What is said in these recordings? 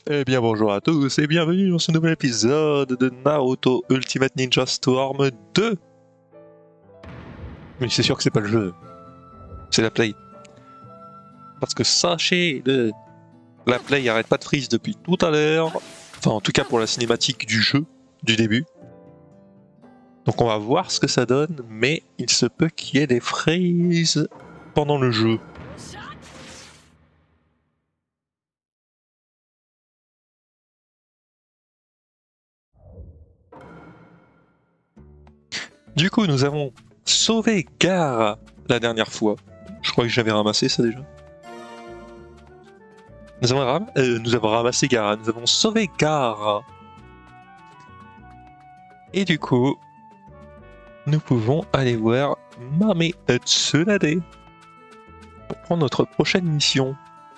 Eh bien bonjour à tous et bienvenue dans ce nouvel épisode de Naruto Ultimate Ninja Storm 2. Mais c'est sûr que c'est pas le jeu, c'est la play. Parce que sachez-le, la play arrête pas de freeze depuis tout à l'heure. Enfin en tout cas pour la cinématique du jeu, du début. Donc on va voir ce que ça donne, mais il se peut qu'il y ait des freezes pendant le jeu. Du coup nous avons sauvé Gaara la dernière fois. Je crois que j'avais ramassé ça déjà. Nous avons ramassé Gaara, nous avons sauvé Gaara. Et du coup, nous pouvons aller voir Mame Tsunade pour prendre notre prochaine mission.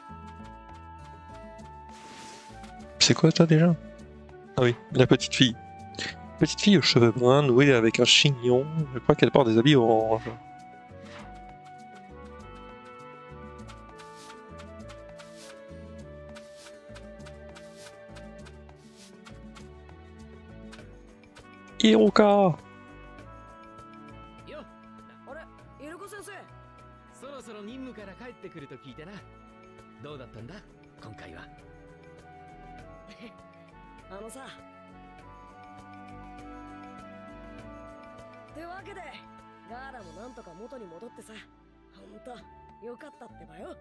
C'est quoi toi déjà? Ah oui, la petite fille. Petite fille aux cheveux bruns, nouée avec un chignon. Je crois qu'elle porte des habits orange. Hiroka! よあれイルコ先生そろそろ任務から帰ってくると聞いてなどうだったんだ今回はあのさってわけでガーラもなんとか元に戻ってさほんとよかったってばよ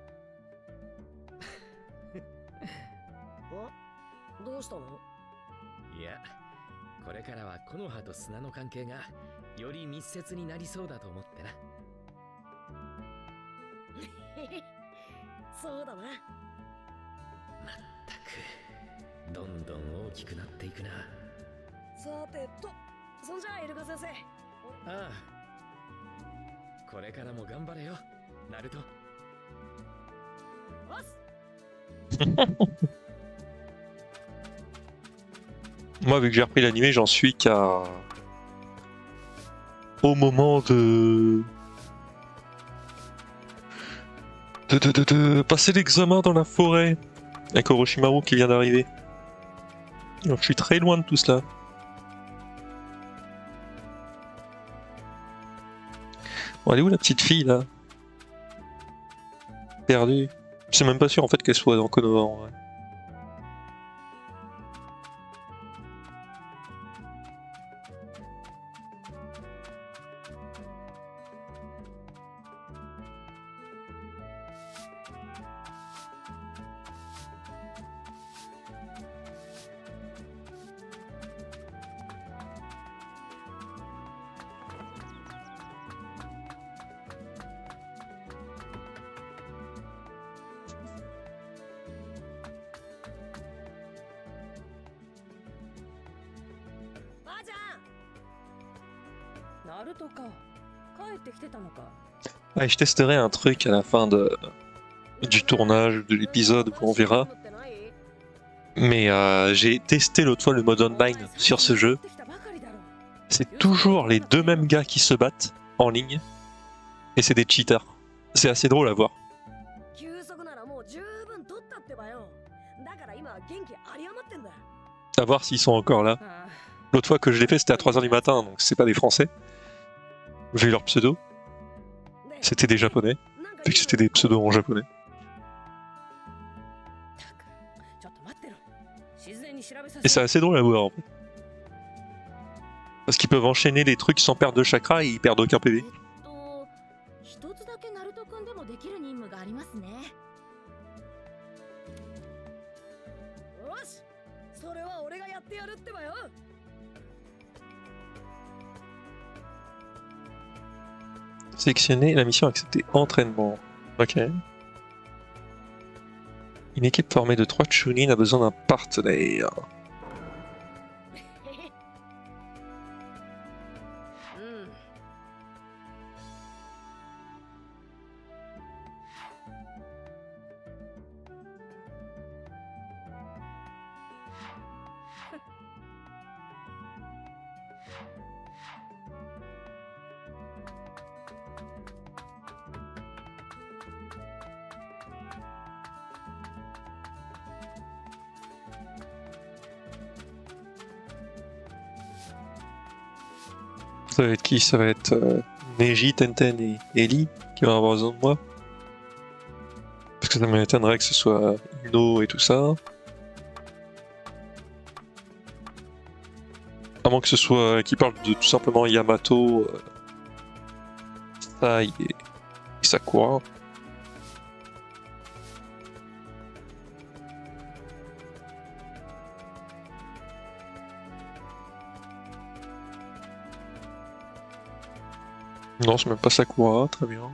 どうしたのいやこれからは木の葉と砂の関係がより密接になりそうだと思ってなそうだなまったくどんどん大きくなっていくなさてとそんじゃあイルカ先生ああこれからも頑張れよナルトおっす Moi, vu que j'ai repris l'animé, j'en suis qu'à... au moment de passer l'examen dans la forêt avec Orochimaru qui vient d'arriver. Donc je suis très loin de tout cela. Bon, elle est où la petite fille là? Perdue. Je suis même pas sûr en fait qu'elle soit dans Konoha en vrai. Ouais, je testerai un truc à la fin du tournage de l'épisode où on verra. Mais j'ai testé l'autre fois le mode online sur ce jeu. C'est toujours les deux mêmes gars qui se battent en ligne. Et c'est des cheaters. C'est assez drôle à voir. À voir s'ils sont encore là. L'autre fois que je l'ai fait, c'était à 3h du matin, donc c'est pas des Français. Vu leur pseudo. C'était des Japonais. Vu que c'était des pseudos en japonais. Et c'est assez drôle à voir en fait. Parce qu'ils peuvent enchaîner les trucs sans perdre de chakra et ils perdent aucun PV. Sélectionner la mission acceptée entraînement. Ok. Une équipe formée de 3 Chunin a besoin d'un partenaire. Ça va être qui? Ça va être Neji, Tenten et Ellie qui vont avoir besoin de moi. Parce que ça m'étonnerait que ce soit Ino et tout ça. À moins que ce soit qui parle de tout simplement Yamato, Sai et Sakura. Non, c'est même pas Sakura, très bien.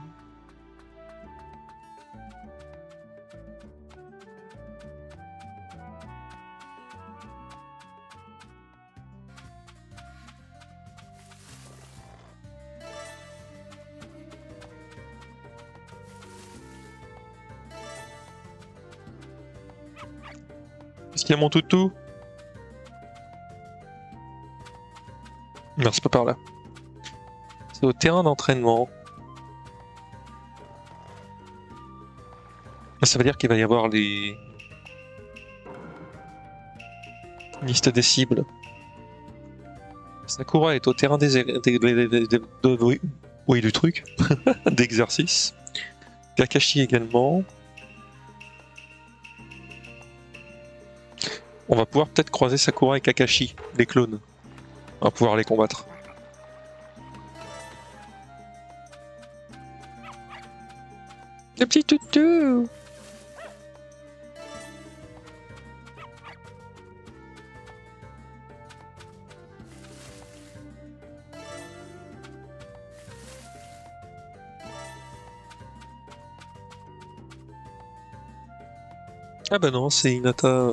Est-ce qu'il y a mon toutou? Non, c'est pas par là. C'est au terrain d'entraînement. Ça veut dire qu'il va y avoir les listes des cibles. Sakura est au terrain oui, du truc, d'exercice. Kakashi également. On va pouvoir peut-être croiser Sakura et Kakashi, les clones. On va pouvoir les combattre. Le petit toutou! Ah bah non, c'est Hinata,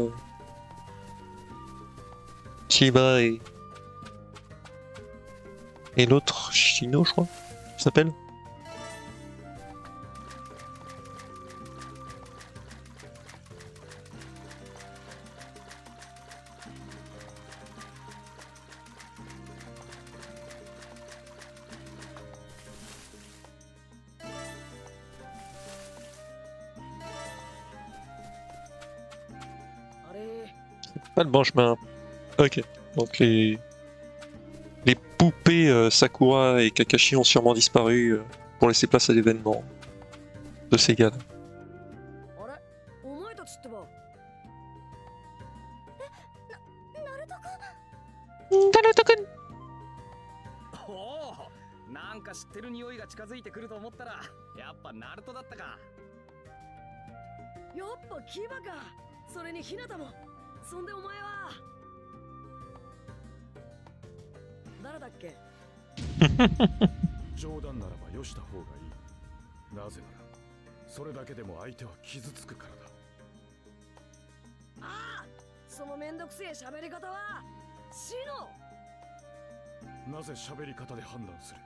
Chiba et l'autre, Shino, je crois, il s'appelle. Pas le bon chemin. Ok, donc les poupées Sakura et Kakashi ont sûrement disparu pour laisser place à l'événement de Sega. Naruto-kun! なんか知ってる匂いが近づいてくると思ったら、やっぱナルトだったか。やっぱキバか。それにヒナタも。そんでお前は誰だっけ？ 冗談ならばよした方がいい。なぜならそれだけでも相手は傷つくからだ。 ああ、そのめんどくせえ喋り方はシノ。 なぜ喋り方で判断する？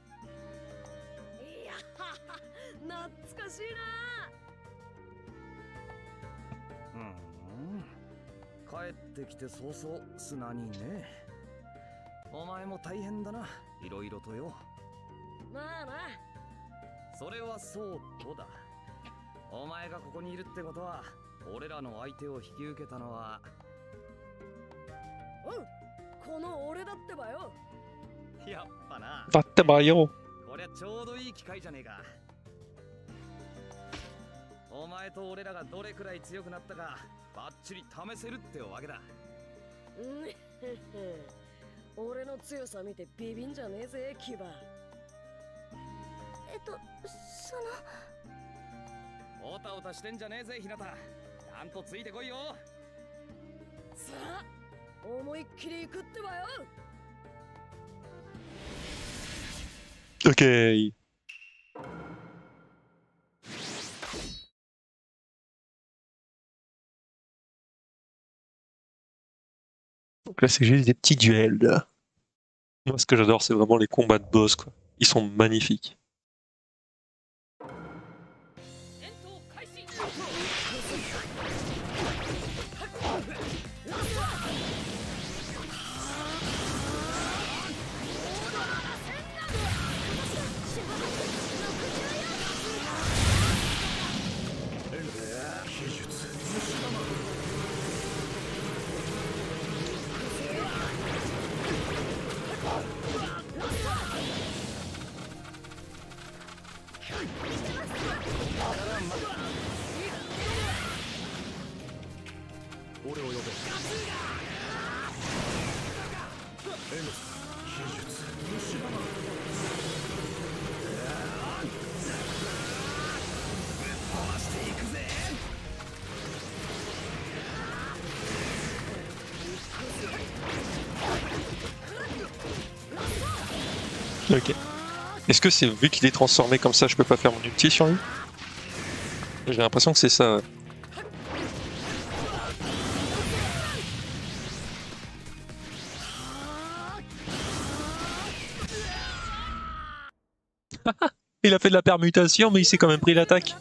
いや、懐かしいな。帰ってきて早々砂にね。お前も大変だな、いろいろとよ。まあな。それはそうとだ。お前がここにいるってことは、俺らの相手を引き受けたのは。うん、この俺だってばよ。やっぱな。 だってばよ。 こりゃちょうどいい機会じゃねえか。お前と俺らがどれくらい強くなったかバッチリ試せるってわけだ。俺の強さ見てビビんじゃねえぜ、キバ。おたおたしてんじゃねえぜ、ひなた。ちゃんとついてこいよ。さあ、思いっきり行くってばよ。 Ok. Donc là, c'est juste des petits duels. Là. Moi, ce que j'adore, c'est vraiment les combats de boss, quoi. Ils sont magnifiques. 俺を呼べ。エノス秘術虫だな。回していくぜ。 Ok. Est-ce que c'est vu qu'il est transformé comme ça, je peux pas faire mon ulti sur lui? J'ai l'impression que c'est ça. Ouais. Il a fait de la permutation, mais il s'est quand même pris l'attaque.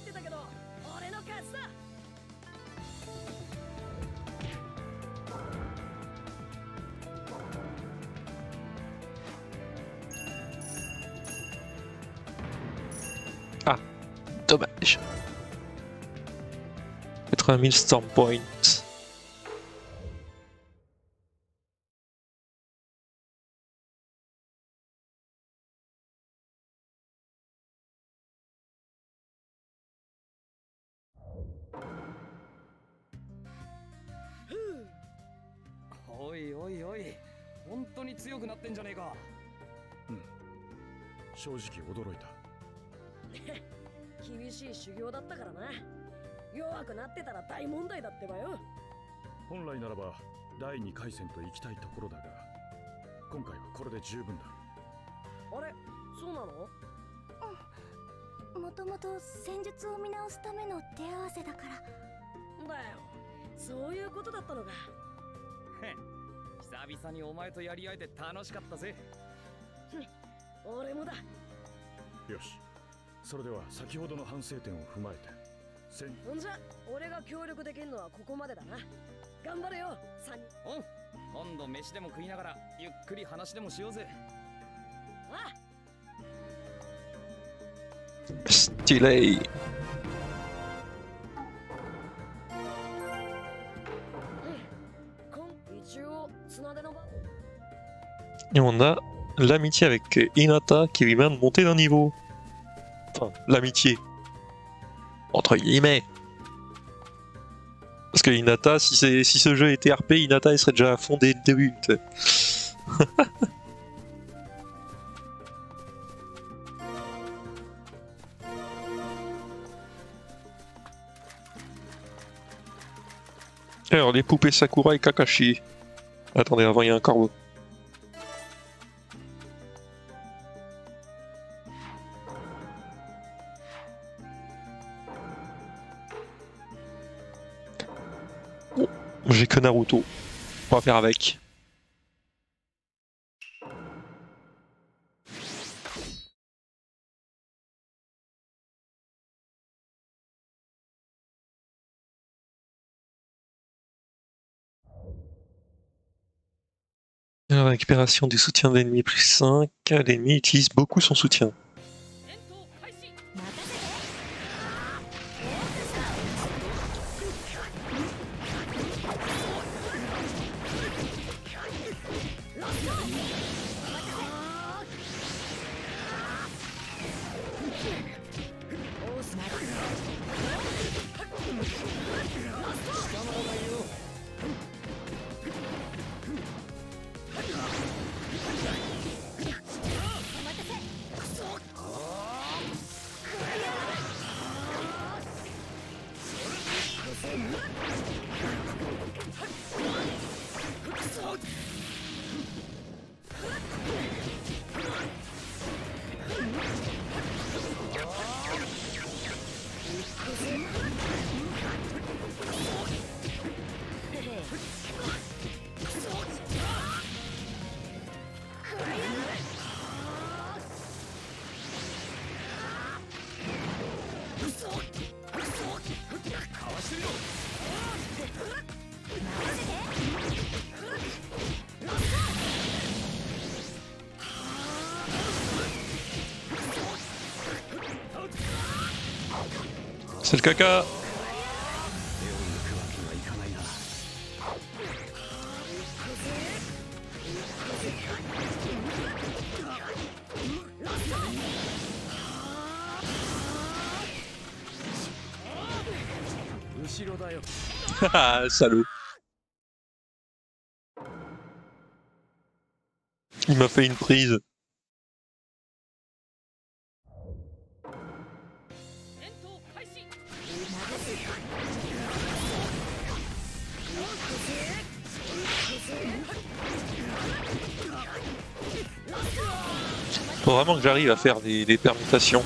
Ah, dommage. 80 000 Storm Points. おいおいおい、本当に強くなってんじゃねえか。 うん、正直驚いた。 厳しい修行だったからな。弱くなってたら大問題だってばよ。 本来ならば第2回戦と行きたいところだが、今回はこれで十分だ。 あれ、そうなの？ もともと戦術を見直すための手合わせだから。 だよ、そういうことだったのか。 久々にお前とやり合えて楽しかったぜ。 俺もだ。 よし、それでは先ほどの反省点を踏まえてほんじゃ俺が協力できるのはここまでだな。頑張れよ3人。 おう、今度飯でも食いながらゆっくり話でもしようぜ。 ああ、 Stylé. Et on a l'amitié avec Hinata qui lui vient de monter d'un niveau. Enfin, l'amitié. Entre guillemets. Parce que Hinata, si ce jeu était RP, Hinata elle serait déjà à fond dès le début. Alors, les poupées Sakura et Kakashi. Attendez, avant il y a un corbeau. Oh, j'ai que Naruto. On va faire avec. Alors, récupération du soutien d'ennemi plus 5. L'ennemi utilise beaucoup son soutien. C'est le caca. Haha, salaud. Il m'a fait une prise. Faut vraiment que j'arrive à faire des permutations.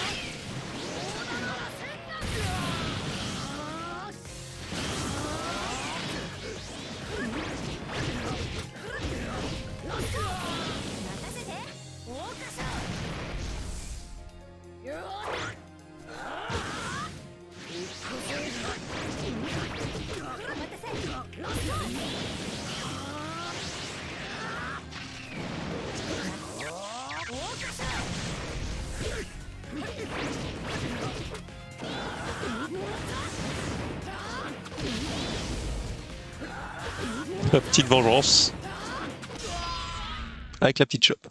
La petite vengeance. Avec la petite chope.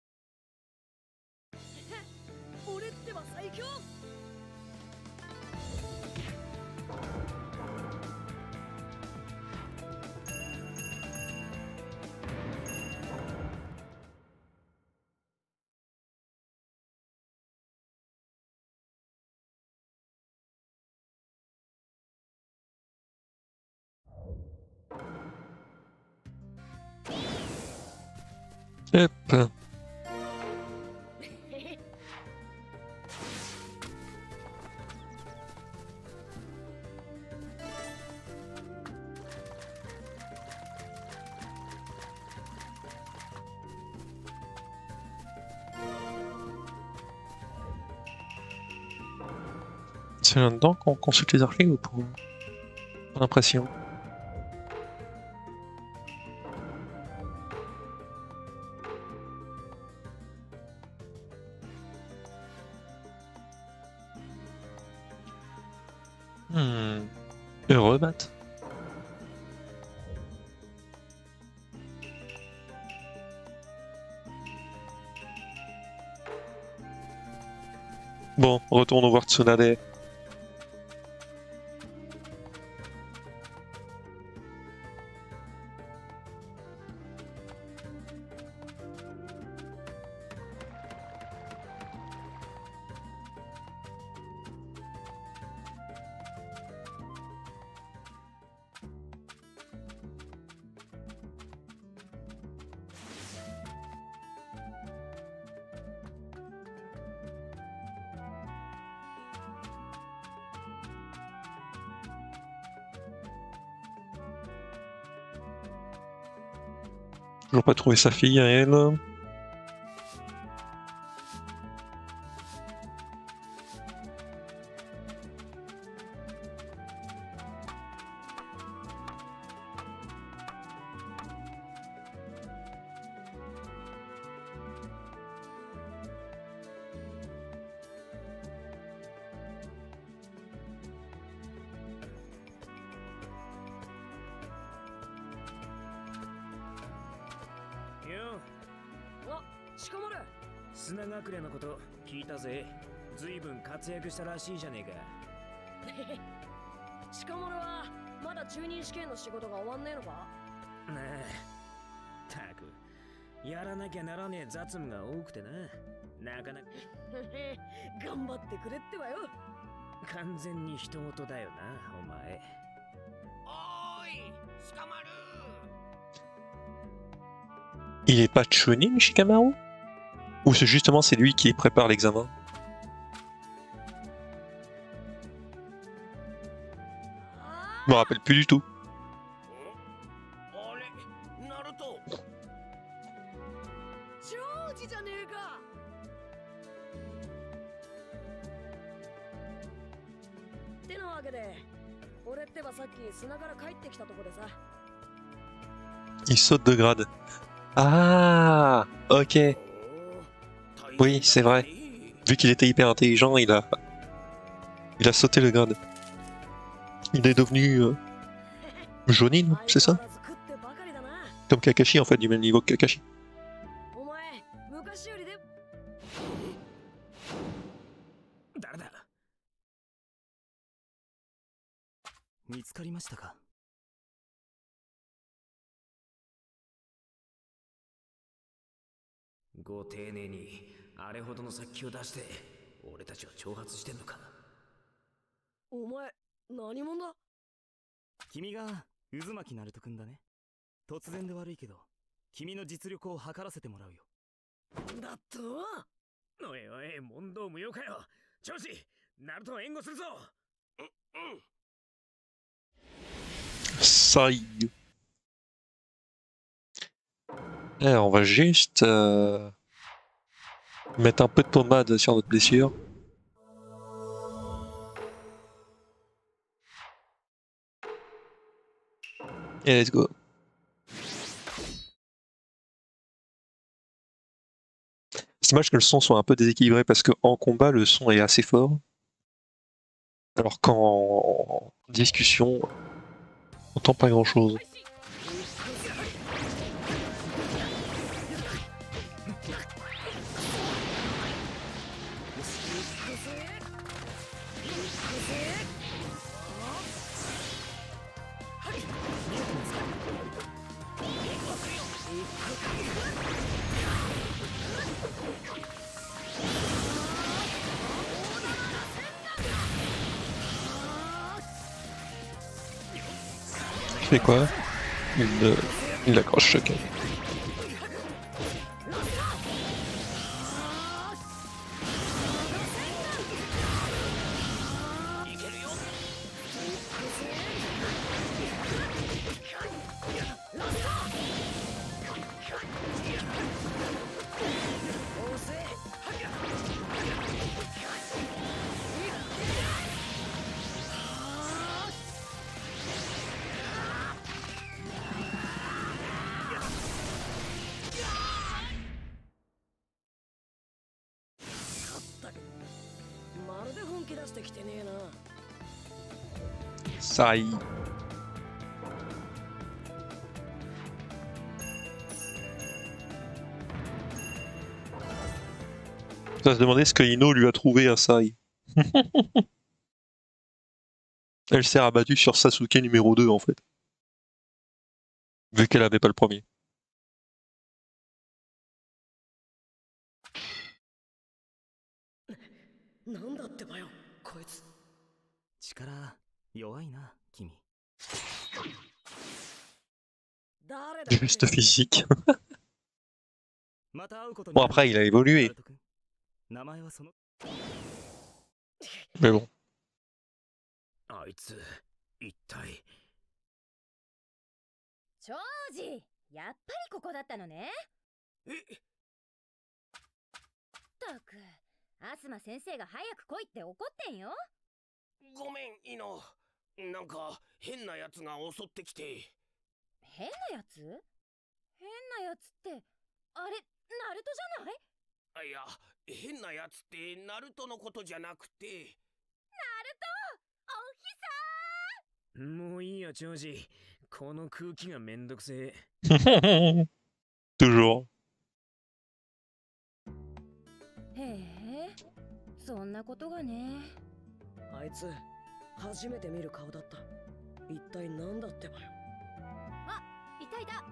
Hop. C'est là-dedans qu'on consulte les archives ou pour l'impression? Heureux, Matt. Bon, retournons voir Tsunade. Toujours pas trouvé sa fille à elle. 砂隠れのこと聞いたぜ。ずいぶん活躍したらしいじゃねえか。 鹿丸はまだ中任試験の仕事が終わんねえのか？ なあ、たくやらなきゃならねえ雑務が多くてな。なかなか頑張ってくれってばよ。 完全に人事だよな、お前。 おーい、鹿丸。 Il est pas Chunin, Shikamaru? Ou c'est justement c'est lui qui prépare l'examen? Je me rappelle plus du tout. あれ、ナルト。 ジョージじゃねえか。ってなわけで、俺ってばさっき砂から帰ってきたとこでさ。 Il saute de grade. Ah, ok. Oui, c'est vrai. Vu qu'il était hyper intelligent, il a sauté le grade. Il est devenu Jonin, c'est ça? Comme Kakashi en fait, du même niveau que Kakashi. お前、昔よりで。 誰だ？見つかりましたか？ こう丁寧にあれほどの殺気を出して俺たちを挑発してんのか。 お前何者だ。 君が渦巻ナルト君だね。突然で悪いけど君の実力を測らせてもらうよ。 だと。 おいおい、問答無用かよ。調子、ナルトを援護するぞ。 Ça y est. Alors, on va juste mettre un peu de pommade sur notre blessure. Et let's go. C'est dommage que le son soit un peu déséquilibré parce qu'en combat, le son est assez fort. Alors qu'en discussion, on entend pas grand chose. Il fait quoi? Il accroche, ok. Ça y est. On va se demander ce que Ino lui a trouvé à Sai. Elle s'est rabattue sur Sasuke numéro 2 en fait. Vu qu'elle avait pas le premier. Juste physique. Bon après il a évolué. Mais bon. あいつ一体。 長司、やっぱりここだったのね。ったく、アスマ先生が早く来いって怒ってんよ。 ごめん、イノ。なんか変なやつが襲ってきて。 変なやつ？変なやつって、あれ、ナルトじゃない？ あ、いや、変なやつってナルトのことじゃなくて。ナルト！おひさー！もういいよ、長司。この空気がめんどくせえ。Toujours。 へえ、そんなことがね。 あいつ、初めて見る顔だった。一体何だってばよ。 あ、いたいた。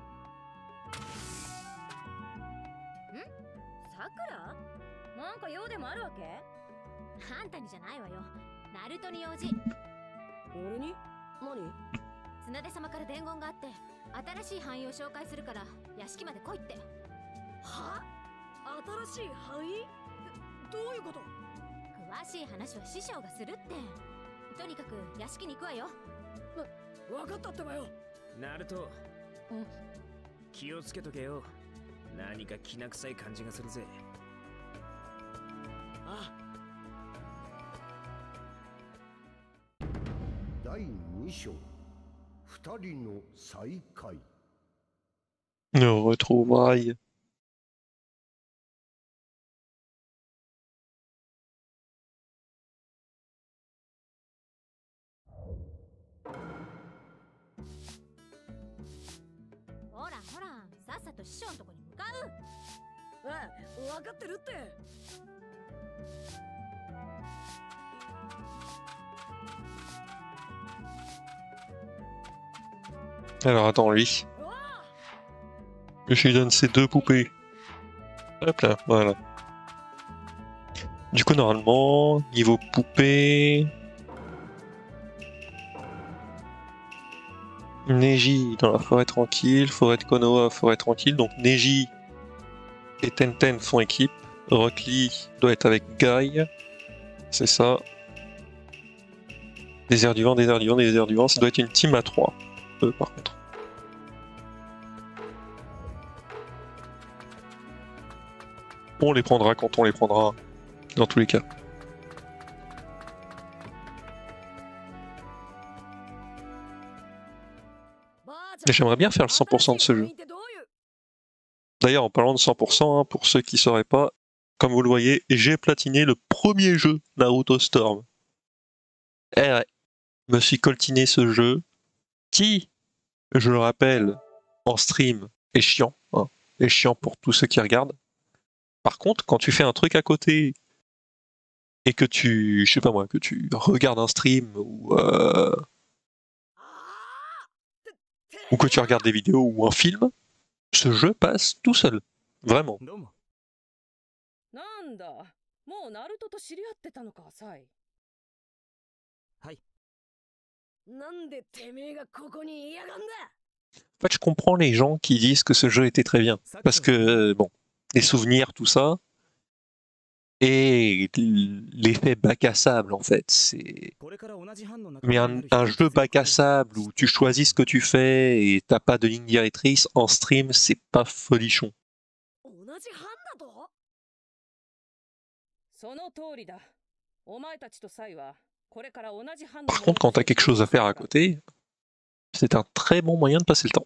ん？さくら？なんか用でもあるわけ？あんたにじゃないわよ。ナルトに用事。 俺に？何？ 綱手様から伝言があって、新しい範囲を紹介するから屋敷まで来いって。 は？新しい範囲？どういうこと？ 詳しい話は師匠がするって。とにかく屋敷に行くわよ。 わかったってばよ。 ナルト、気をつけとけよ。何かきな臭い感じがするぜ。 ああ。 第2章、2人の再会。 Nos retrouvailles. Hora, hora, さっさと師匠のとこに向かう。 分かってるって。 Alors attends, lui. Je lui donne ces deux poupées. Hop là, voilà. Du coup, normalement, niveau poupée... Neji dans la forêt tranquille, forêt de Konoha, forêt tranquille. Donc Neji et Tenten font équipe. Rock Lee doit être avec Guy. C'est ça. Désert du vent, désert du vent, désert du vent. Ça doit être une team à 3. Par contre. On les prendra quand on les prendra. Dans tous les cas. J'aimerais bien faire le 100% de ce jeu. D'ailleurs, en parlant de 100%, hein, pour ceux qui ne sauraient pas, comme vous le voyez, j'ai platiné le premier jeu Naruto Storm. Eh ouais, je me suis coltiné ce jeu qui, je le rappelle, en stream, est chiant. Hein, est chiant pour tous ceux qui regardent. Par contre, quand tu fais un truc à côté et que tu, je sais pas moi, que tu regardes un stream ou que tu regardes des vidéos ou un film, ce jeu passe tout seul. Vraiment. En fait, je comprends les gens qui disent que ce jeu était très bien. Parce que, bon, les souvenirs, tout ça, et l'effet bac à sable, en fait. C'est... Mais un jeu bac à sable où tu choisis ce que tu fais et t'as pas de ligne directrice, en stream, c'est pas folichon. Par contre, quand t'as quelque chose à faire à côté, c'est un très bon moyen de passer le temps.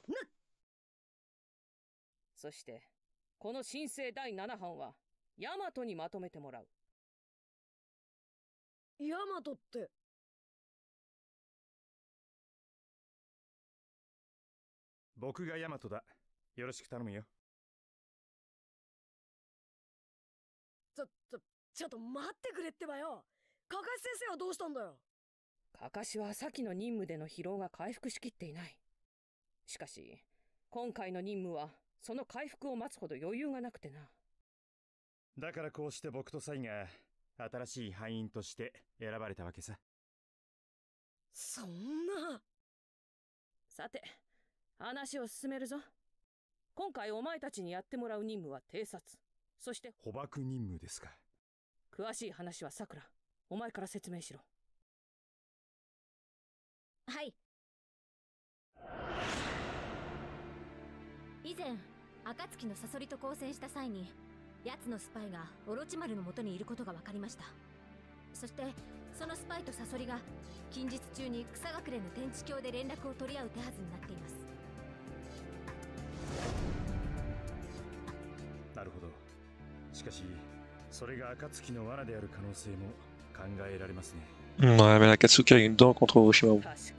Ouais, mais Akatsuki a une dent contre Orochimaru.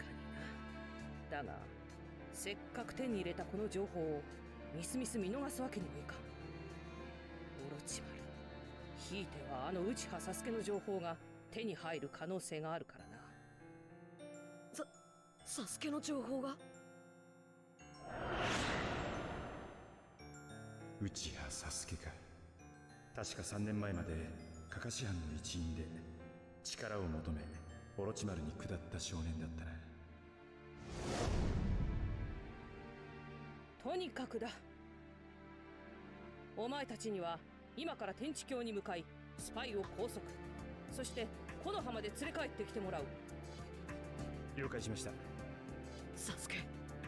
Uchiha Sasuke 確か3年前までカカシ班の一員で力を求めオロチマルに下った少年だったな。 とにかくだ。お前たちには今から天地峡に向かいスパイを拘束、そして木の葉まで連れ帰ってきてもらう。 了解しました。 サスケ。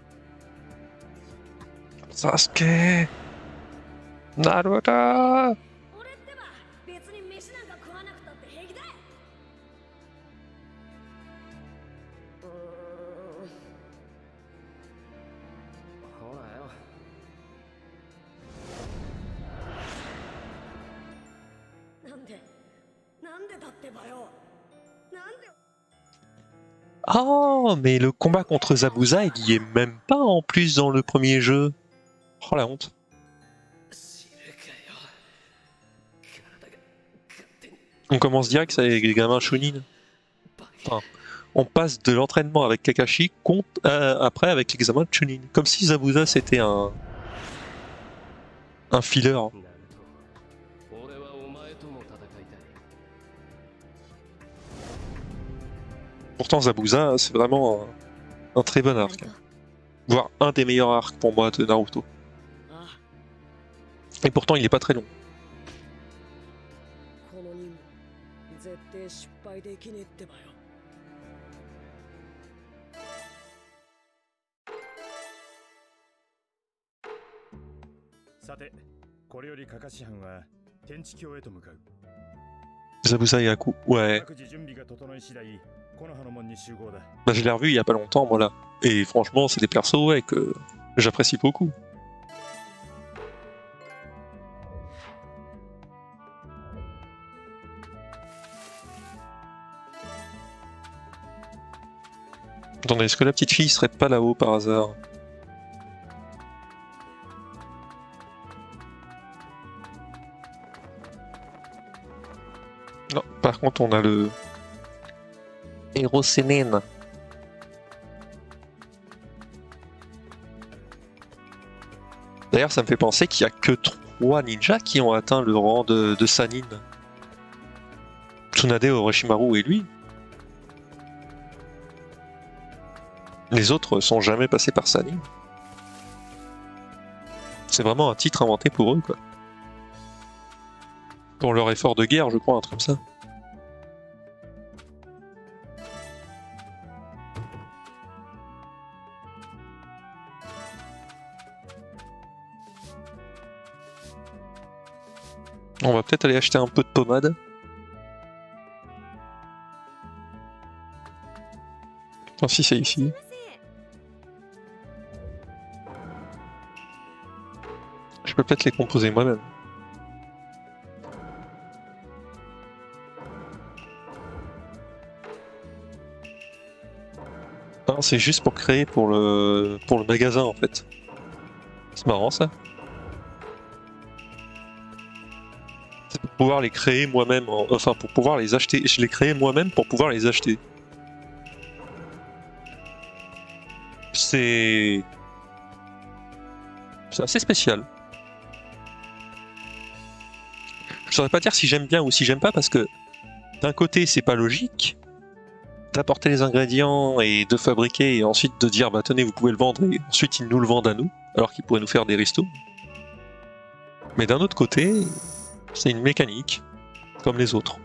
サスケ。なるほど。 俺ってば別に飯なんか食わなくたって平気だ。 ほらよ。 なんでだってばよ。なんで。 Oh, mais le combat contre Zabuza, il y est même pas en plus dans le premier jeu. Oh la honte. On commence direct avec les gamins Chunin. Enfin, on passe de l'entraînement avec Kakashi après avec l'examen de Chunin. Comme si Zabuza c'était un filler. Pourtant Zabuza, c'est vraiment un très bon arc. Voire un des meilleurs arcs pour moi de Naruto. Et pourtant il est pas très long. この任務絶対失敗できねえってばよ。 さて、これよりカカシ班は天地峡へと向かう。 Zabuza et Aku, ouais. 各自準備が整い次第、木の葉の門に集合だ。 Bah, je l'ai revu il y a pas longtemps, moi là. Et franchement, c'est des persos ouais, que j'apprécie beaucoup. Attendez, est-ce que la petite fille serait pas là-haut par hasard? Non, par contre, on a le héros Sénène. D'ailleurs, ça me fait penser qu'il n'y a que 3 ninjas qui ont atteint le rang de Sannin. Tsunade, Orochimaru et lui. Les autres sont jamais passés par Sannin. C'est vraiment un titre inventé pour eux, quoi. Pour leur effort de guerre, je crois, un truc comme ça. On va peut-être aller acheter un peu de pommade. Attends, si c'est ici. Je peux peut-être les composer moi-même. Non, c'est juste pour créer pour le magasin en fait. C'est marrant ça. C'est pour pouvoir les créer moi-même, enfin pour pouvoir les acheter. Je les crée moi-même pour pouvoir les acheter. C'est assez spécial. Je saurais pas dire si j'aime bien ou si j'aime pas parce que d'un côté c'est pas logique d'apporter les ingrédients et de fabriquer et ensuite de dire bah tenez vous pouvez le vendre et ensuite ils nous le vendent à nous alors qu'ils pourraient nous faire des restos. Mais d'un autre côté c'est une mécanique comme les autres.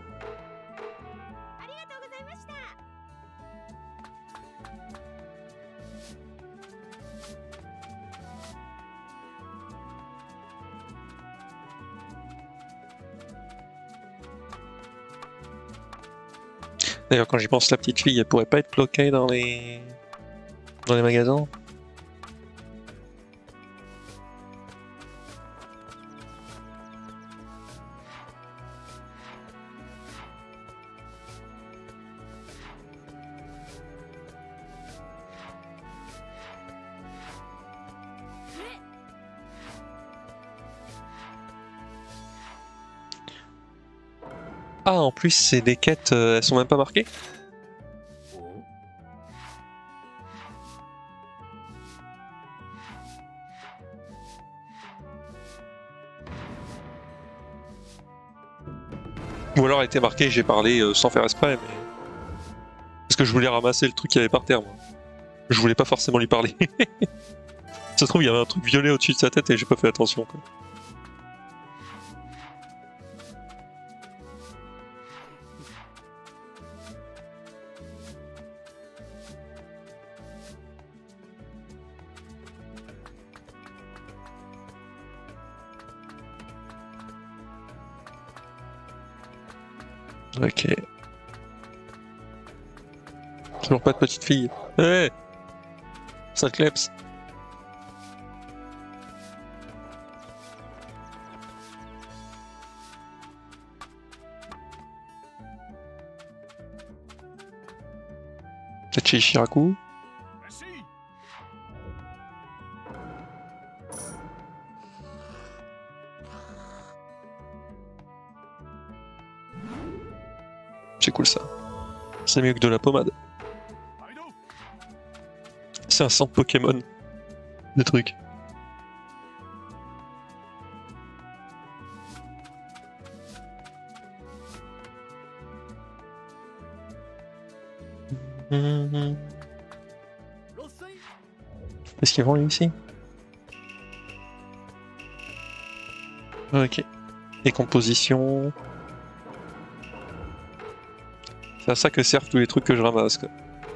D'ailleurs, quand j'y pense, la petite fille, elle pourrait pas être bloquée dans les magasins. Ah, en plus, c'est des quêtes, elles sont même pas marquées? Ou alors elle était marquée, j'ai parlé sans faire exprès, mais... Parce que je voulais ramasser le truc qu'il y avait par terre, moi. Je voulais pas forcément lui parler. Ça se trouve, il y avait un truc violet au-dessus de sa tête et j'ai pas fait attention, quoi. Ok. Toujours pas de petite fille. Hé, ça kleps. Peut-être chez Shiraku. C'est cool ça. C'est mieux que de la pommade. C'est un centre Pokémon. Le truc. Qu'est-ce qu'ils vend lui ici? Ok. Décomposition. C'est à ça que servent tous les trucs que je ramasse, quoi.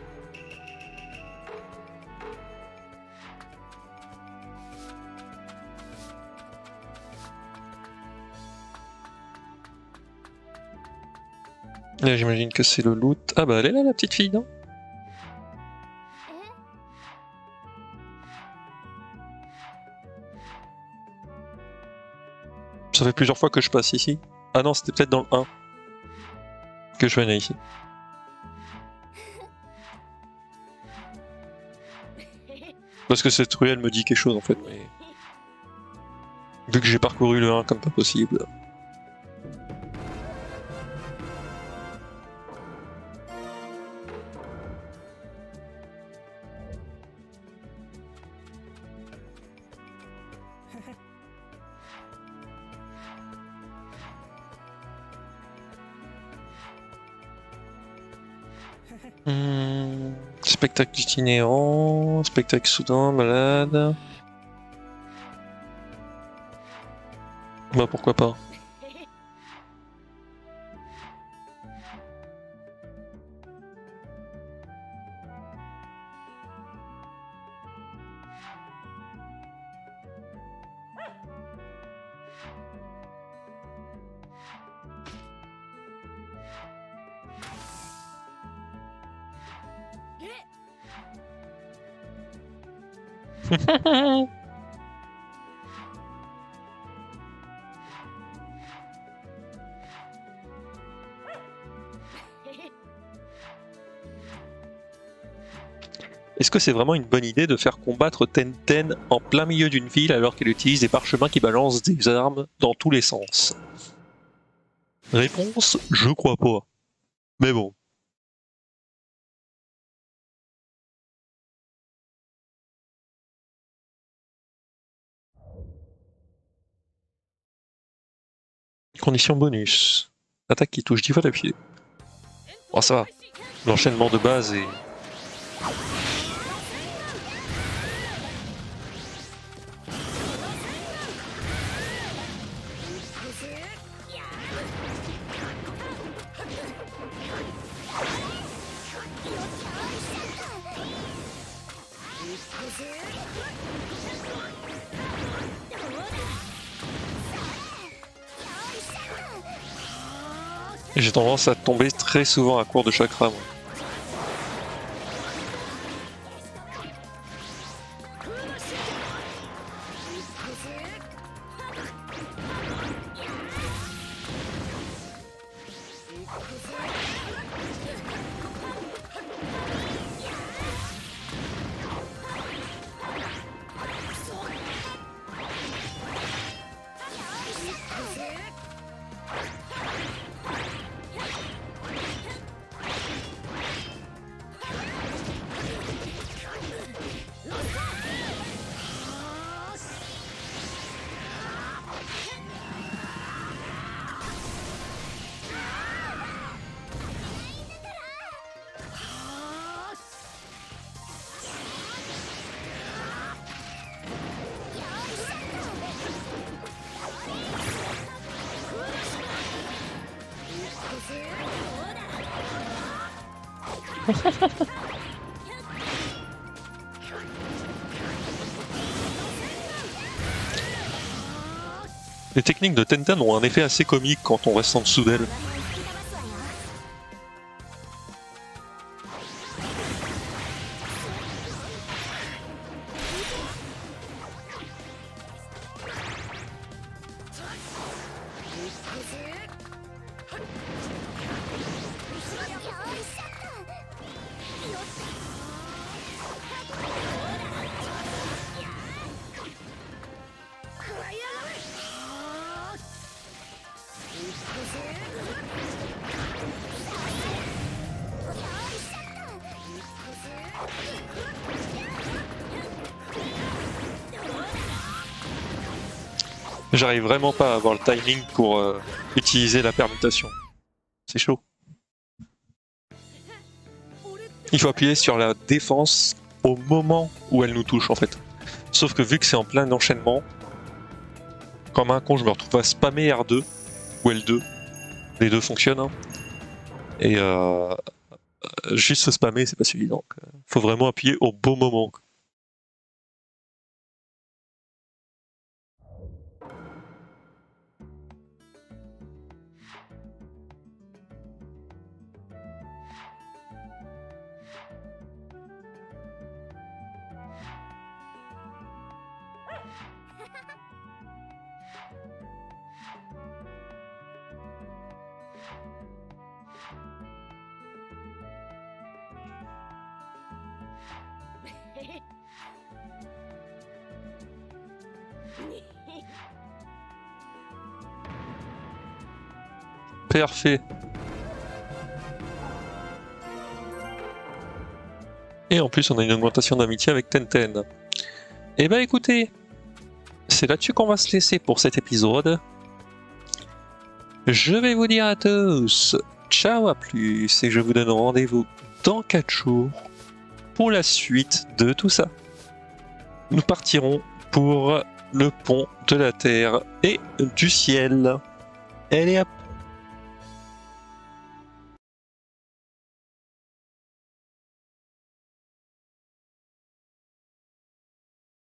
Là, j'imagine que c'est le loot. Ah bah elle est là, la petite fille, non? Ça fait plusieurs fois que je passe ici. Ah non, c'était peut-être dans le 1 que je venais ici. Parce que cette ruelle me dit quelque chose en fait, mais... Vu que j'ai parcouru le 1 comme pas possible... Spectacle itinérant, spectacle soudain, malade. Bah pourquoi pas. Est-ce que c'est vraiment une bonne idée de faire combattre Tenten en plein milieu d'une ville alors qu'elle utilise des parchemins qui balancent des armes dans tous les sens? Réponse, je crois pas. Mais bon. Condition bonus. Attaque qui touche 10 fois d'affilée. Oh ça va. L'enchaînement de base est... J'ai tendance à tomber très souvent à court de chakra, moi. Les techniques de Tenten ont un effet assez comique quand on reste en dessous d'elle. J'arrive vraiment pas à avoir le timing pour utiliser la permutation. C'est chaud. Il faut appuyer sur la défense au moment où elle nous touche en fait. Sauf que vu que c'est en plein enchaînement, comme un con je me retrouve à spammer R2 ou L2, les deux fonctionnent, hein. Et juste spammer c'est pas suffisant, donc faut vraiment appuyer au bon moment. Parfait. Et en plus on a une augmentation d'amitié avec Tenten. Et bah écoutez, c'est là-dessus qu'on va se laisser pour cet épisode. Je vais vous dire à tous, ciao à plus, et je vous donne rendez-vous dans 4 jours pour la suite de tout ça. Nous partirons pour le pont de la Terre et du ciel. Allez, à